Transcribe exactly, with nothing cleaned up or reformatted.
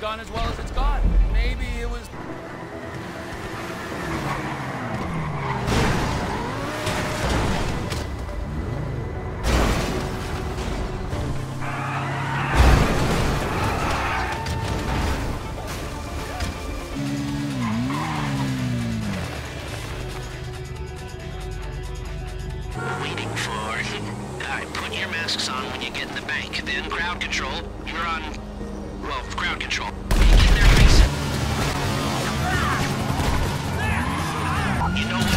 gone as well as it's gone. Maybe it was... Waiting for... Alright, put your masks on when you get in the bank. Then crowd control. You're on... well, crowd control. Get in their face. You know what?